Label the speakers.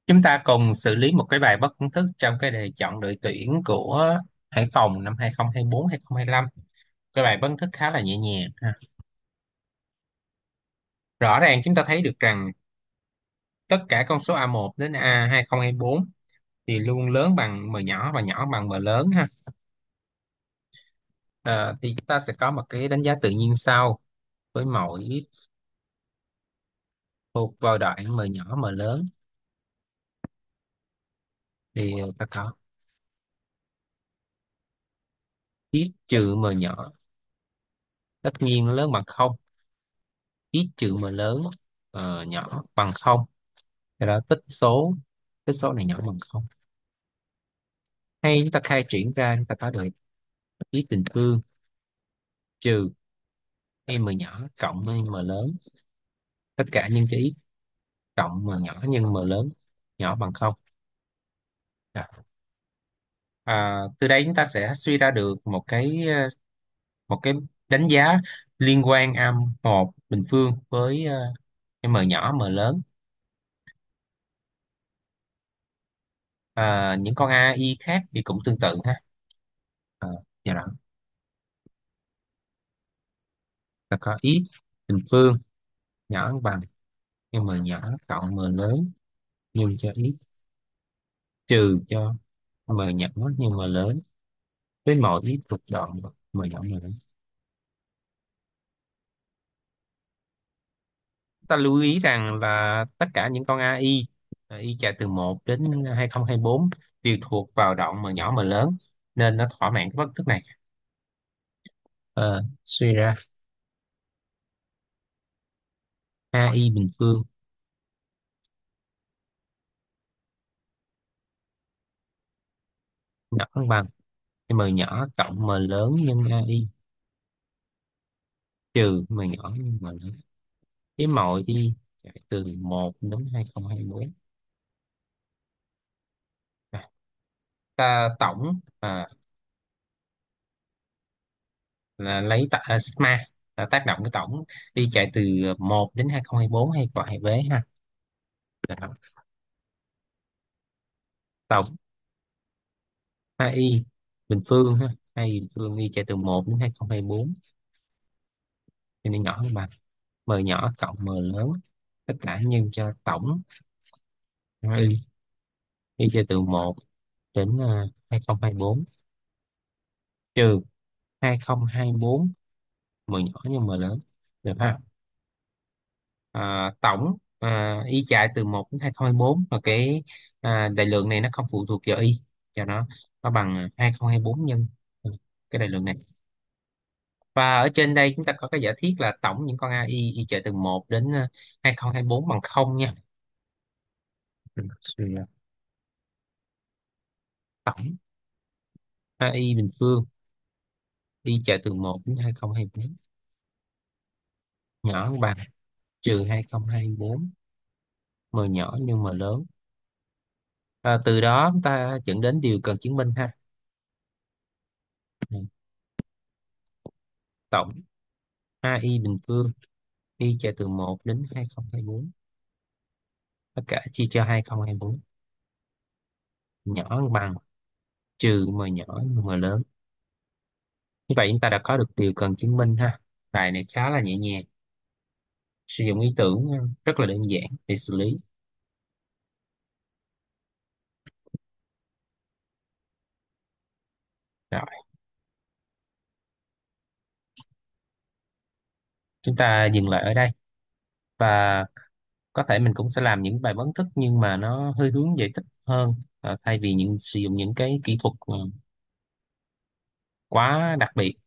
Speaker 1: Chúng ta cùng xử lý một cái bài bất công thức trong cái đề chọn đội tuyển của Hải Phòng năm 2024-2025. Cái bài bất công thức khá là nhẹ nhàng ha. Rõ ràng chúng ta thấy được rằng tất cả con số A1 đến A2024 thì luôn lớn bằng m nhỏ và nhỏ bằng m lớn ha. Thì chúng ta sẽ có một cái đánh giá tự nhiên sau với mỗi x thuộc vào đoạn m nhỏ m lớn thì ta có x trừ m nhỏ tất nhiên nó lớn bằng không, x trừ m lớn nhỏ bằng không. Cái đó tích số này nhỏ bằng không. Hay chúng ta khai triển ra chúng ta có được x bình phương trừ m nhỏ cộng với m lớn, tất cả nhân cho x cộng m nhỏ nhân m lớn nhỏ bằng không. Rồi. Từ đây chúng ta sẽ suy ra được một cái đánh giá liên quan A1 bình phương với m nhỏ m lớn. Những con a i khác thì cũng tương tự ha. Do đó ta có x bình phương nhỏ bằng m nhỏ cộng m lớn nhân cho x trừ cho m nhỏ nhân m lớn với mọi x thuộc đoạn m nhỏ m lớn. Ta lưu ý rằng là tất cả những con AI y chạy từ 1 đến 2024 đều thuộc vào đoạn m nhỏ m lớn nên nó thỏa mãn cái bất thức này. Suy ra AI bình phương nhỏ bằng m nhỏ cộng m lớn nhân AI trừ m nhỏ nhân m lớn với mọi y chạy từ 1 đến 2024. Ta tổng là lấy sigma là tác động cái tổng đi chạy từ 1 đến 2024 hay gọi hay vế ha. Đó. Tổng AI bình phương ha, AI bình phương y chạy từ 1 đến 2024 cho nên nhỏ hơn bằng m nhỏ cộng m lớn tất cả nhân cho tổng AI y chạy từ 1 đến 2024 trừ 2024 m nhỏ nhân m lớn, được ha. Tổng y chạy từ 1 đến 2024 và cái đại lượng này nó không phụ thuộc vào y, cho nó bằng 2024 nhân cái đại lượng này. Và ở trên đây chúng ta có cái giả thiết là tổng những con AI y chạy từ 1 đến 2024 bằng không nha. Suy ra tổng AI bình phương y chạy từ 1 đến 2024 nhỏ bằng trừ 2024 m nhỏ nhân m lớn. Từ đó chúng ta dẫn đến điều cần chứng minh ha. Tổng AI bình phương y chạy từ 1 đến 2024 tất cả chia cho 2024 nhỏ bằng trừ m nhỏ nhân m lớn. Như vậy chúng ta đã có được điều cần chứng minh ha. Bài này khá là nhẹ nhàng, sử dụng ý tưởng rất là đơn giản để xử lý. Rồi, chúng ta dừng lại ở đây và có thể mình cũng sẽ làm những bài vấn thức nhưng mà nó hơi hướng giải thích hơn, thay vì sử dụng những cái kỹ thuật quá đặc biệt.